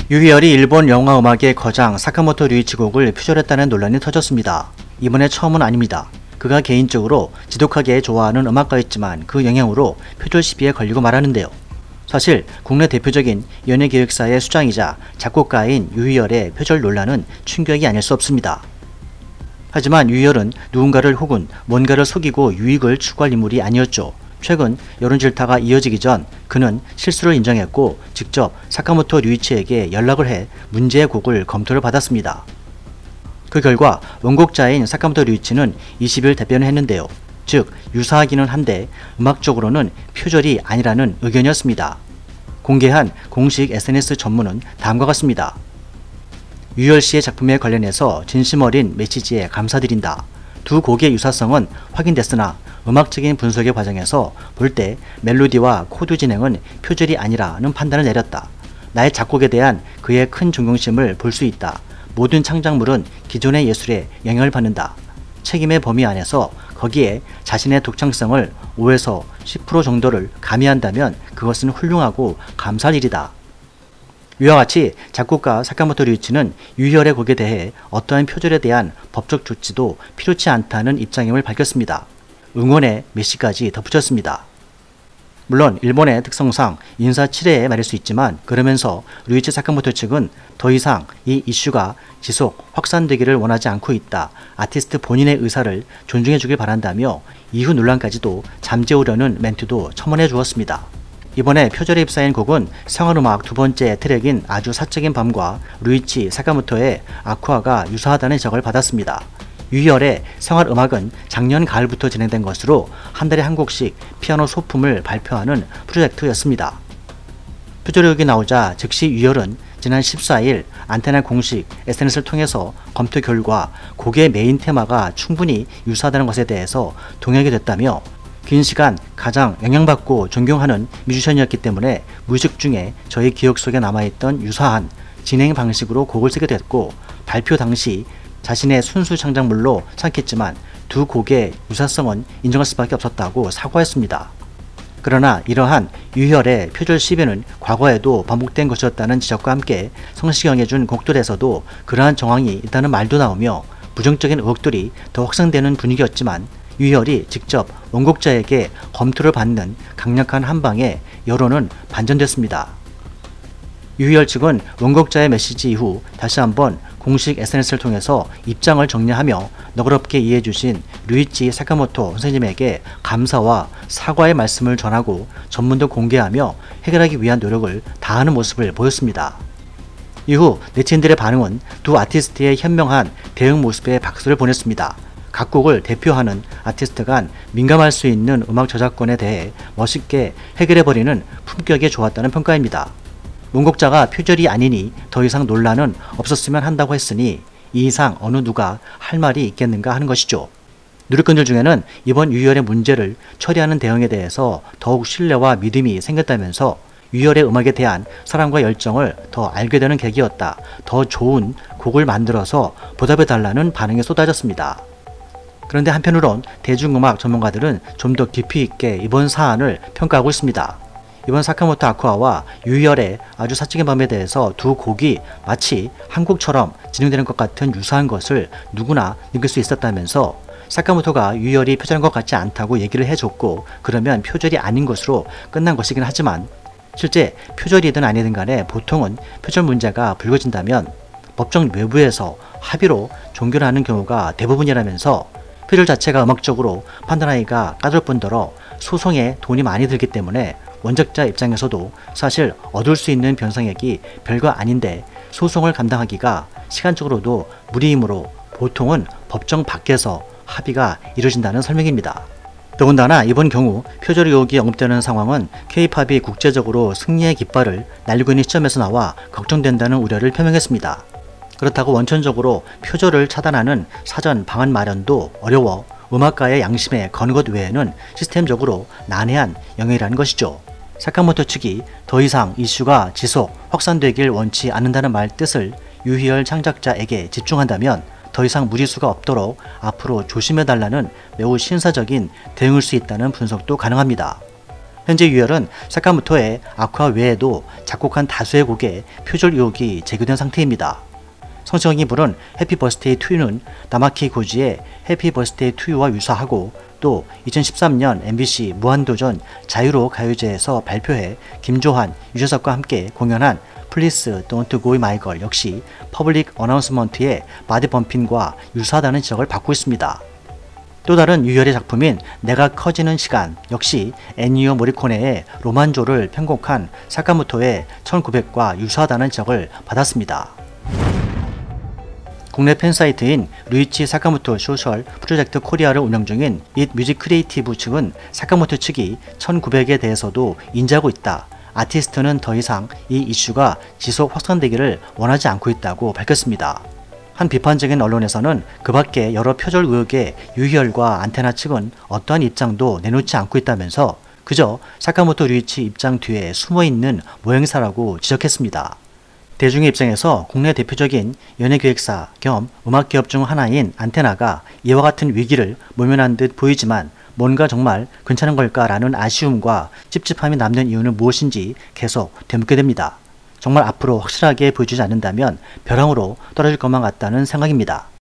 유희열이 일본 영화 음악의 거장 사카모토 류이치 곡을 표절했다는 논란이 터졌습니다. 이번에 처음은 아닙니다. 그가 개인적으로 지독하게 좋아하는 음악가였지만 그 영향으로 표절 시비에 걸리고 말하는데요. 사실 국내 대표적인 연예기획사의 수장이자 작곡가인 유희열의 표절 논란은 충격이 아닐 수 없습니다. 하지만 유희열은 누군가를 혹은 뭔가를 속이고 유익을 추구할 인물이 아니었죠. 최근 여론 질타가 이어지기 전 그는 실수를 인정했고 직접 사카모토 류이치에게 연락을 해 문제의 곡을 검토를 받았습니다. 그 결과 원곡자인 사카모토 류이치는 20일 답변을 했는데요. 즉 유사하기는 한데 음악적으로는 표절이 아니라는 의견이었습니다. 공개한 공식 SNS 전문은 다음과 같습니다. 유희열 씨의 작품에 관련해서 진심 어린 메시지에 감사드린다. 두 곡의 유사성은 확인됐으나 음악적인 분석의 과정에서 볼 때 멜로디와 코드 진행은 표절이 아니라는 판단을 내렸다. 나의 작곡에 대한 그의 큰 존경심을 볼 수 있다. 모든 창작물은 기존의 예술에 영향을 받는다. 책임의 범위 안에서 거기에 자신의 독창성을 5에서 10% 정도를 가미한다면 그것은 훌륭하고 감사할 일이다. 이와 같이 작곡가 사카모토 류이치는 유희열의 곡에 대해 어떠한 표절에 대한 법적 조치도 필요치 않다는 입장임을 밝혔습니다. 응원의 메시까지 덧붙였습니다. 물론 일본의 특성상 인사치레에 말일 수 있지만 그러면서 류이치 사카모토 측은 더 이상 이 이슈가 지속 확산되기를 원하지 않고 있다. 아티스트 본인의 의사를 존중해 주길 바란다며 이후 논란까지도 잠재우려는 멘트도 첨언해 주었습니다. 이번에 표절에 휩싸인 곡은 생활음악 두 번째 트랙인 아주 사적인 밤과 류이치 사카모토의 아쿠아가 유사하다는 지적을 받았습니다. 유희열의 생활음악은 작년 가을부터 진행된 것으로 한 달에 한 곡씩 피아노 소품을 발표하는 프로젝트였습니다. 표절 의혹이 나오자 즉시 유희열은 지난 14일 안테나 공식 SNS를 통해서 검토 결과 곡의 메인 테마가 충분히 유사하다는 것에 대해서 동의하게 됐다며 긴 시간 가장 영향받고 존경하는 뮤지션이었기 때문에 무의식 중에 저희 기억 속에 남아있던 유사한 진행 방식으로 곡을 쓰게 됐고 발표 당시 자신의 순수 창작물로 생각했지만 두 곡의 유사성은 인정할 수밖에 없었다고 사과했습니다. 그러나 이러한 유희열의 표절 시비는 과거에도 반복된 것이었다는 지적과 함께 성시경에 준 곡들에서도 그러한 정황이 있다는 말도 나오며 부정적인 의혹들이 더 확산되는 분위기였지만 유희열이 직접 원곡자에게 검토를 받는 강력한 한방에 여론은 반전됐습니다. 유희열 측은 원곡자의 메시지 이후 다시 한번 공식 SNS를 통해서 입장을 정리하며 너그럽게 이해해주신 류이치 사카모토 선생님에게 감사와 사과의 말씀을 전하고 전문도 공개하며 해결하기 위한 노력을 다하는 모습을 보였습니다. 이후 네티즌들의 반응은 두 아티스트의 현명한 대응 모습에 박수를 보냈습니다. 각 곡을 대표하는 아티스트 간 민감할 수 있는 음악 저작권에 대해 멋있게 해결해버리는 품격이 좋았다는 평가입니다. 원곡자가 표절이 아니니 더 이상 논란은 없었으면 한다고 했으니 이 이상 어느 누가 할 말이 있겠는가 하는 것이죠. 누리꾼들 중에는 이번 유희열의 문제를 처리하는 대응에 대해서 더욱 신뢰와 믿음이 생겼다면서 유희열의 음악에 대한 사랑과 열정을 더 알게 되는 계기였다. 더 좋은 곡을 만들어서 보답해달라는 반응이 쏟아졌습니다. 그런데 한편으론 대중음악 전문가들은 좀 더 깊이 있게 이번 사안을 평가하고 있습니다. 이번 사카모토 아쿠아와 유희열의 아주 사적인 밤에 대해서 두 곡이 마치 한 곡처럼 진행되는 것 같은 유사한 것을 누구나 느낄 수 있었다면서 사카모토가 유희열이 표절한 것 같지 않다고 얘기를 해줬고 그러면 표절이 아닌 것으로 끝난 것이긴 하지만 실제 표절이든 아니든 간에 보통은 표절 문제가 불거진다면 법정 외부에서 합의로 종결을 하는 경우가 대부분이라면서 표절 자체가 음악적으로 판단하기가 까다로울 뿐더러 소송에 돈이 많이 들기 때문에 원작자 입장에서도 사실 얻을 수 있는 변상액이 별거 아닌데 소송을 감당하기가 시간적으로도 무리이므로 보통은 법정 밖에서 합의가 이루어진다는 설명입니다. 더군다나 이번 경우 표절 의혹이 언급되는 상황은 K-팝이 국제적으로 승리의 깃발을 날리고 있는 시점에서 나와 걱정된다는 우려를 표명했습니다. 그렇다고 원천적으로 표절을 차단하는 사전 방안 마련도 어려워 음악가의 양심에 거는 것 외에는 시스템적으로 난해한 영역이라는 것이죠. 사카모토 측이 더 이상 이슈가 지속 확산되길 원치 않는다는 말 뜻을 유희열 창작자에게 집중한다면 더 이상 무리수가 없도록 앞으로 조심해달라는 매우 신사적인 대응일 수 있다는 분석도 가능합니다. 현재 유열은 사카모토의 아쿠아 외에도 작곡한 다수의 곡에 표절 의혹이 제기된 상태입니다. 성시경이 부른 해피 버스데이 투유는 나마키 고지의 해피 버스데이 투유와 유사하고 또 2013년 MBC 무한도전 자유로 가요제에서 발표해 김조한, 유재석과 함께 공연한 Please Don't Go My Girl 역시 퍼블릭 어나운스먼트의 바디 범핑과 유사하다는 지적을 받고 있습니다. 또 다른 유열의 작품인 내가 커지는 시간 역시 엔니오 모리코네의 로만조를 편곡한 사카모토의 1900과 유사하다는 지적을 받았습니다. 국내 팬사이트인 루이치 사카모토 소셜 프로젝트 코리아를 운영 중인 잇 뮤직 크리에이티브 측은 사카모토 측이 1900에 대해서도 인지하고 있다. 아티스트는 더 이상 이 이슈가 지속 확산되기를 원하지 않고 있다고 밝혔습니다. 한 비판적인 언론에서는 그 밖에 여러 표절 의혹에 유희열과 안테나 측은 어떠한 입장도 내놓지 않고 있다면서 그저 사카모토 류이치 입장 뒤에 숨어있는 모형사라고 지적했습니다. 대중의 입장에서 국내 대표적인 연예기획사 겸 음악기업 중 하나인 안테나가 이와 같은 위기를 모면한 듯 보이지만 뭔가 정말 괜찮은 걸까라는 아쉬움과 찝찝함이 남는 이유는 무엇인지 계속 되묻게 됩니다. 정말 앞으로 확실하게 보여주지 않는다면 벼랑으로 떨어질 것만 같다는 생각입니다.